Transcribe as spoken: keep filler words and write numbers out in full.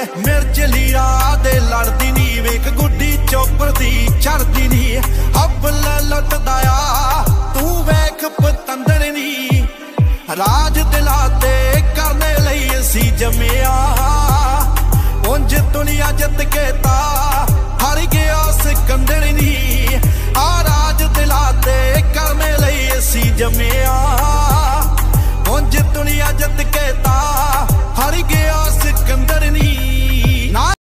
मिर्च लीरा दे लड़दी नी, वेख गुड्डी चोपर दी चढ़दी नी। हब्बल लुटदाया तू वेख पतंदर नी, राज दिला ते करने लई असी जम्मिया। उंज दुनिया जित के ता हार गया सिकंदर नी, आ राज दिला ते करने लई असी जम्मिया। उंज दुनिया जित के ता हार गया सिकंदर नी।